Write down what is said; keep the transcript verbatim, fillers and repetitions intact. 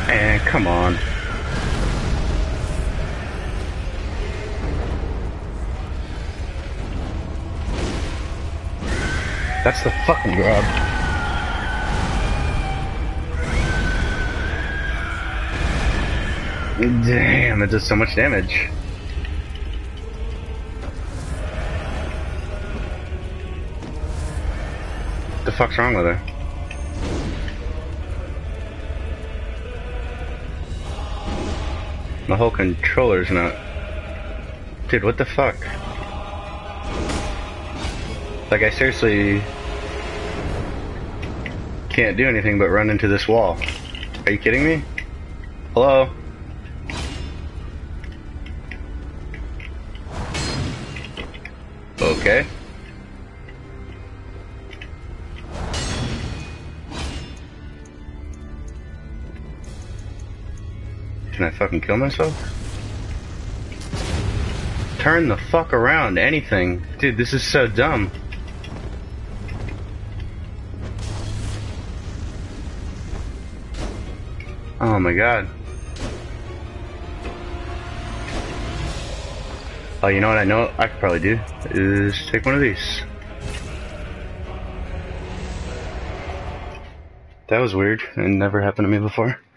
Eh, come on. That's the fucking grab. Damn, that does so much damage. What the fuck's wrong with her? My whole controller's not... Dude, what the fuck? Like, I seriously... can't do anything but run into this wall. Are you kidding me? Hello? Okay. Can I fucking kill myself? Turn the fuck around, anything. Dude, this is so dumb. Oh my god. Oh, you know what I know I could probably do? Is take one of these. That was weird. It never happened to me before.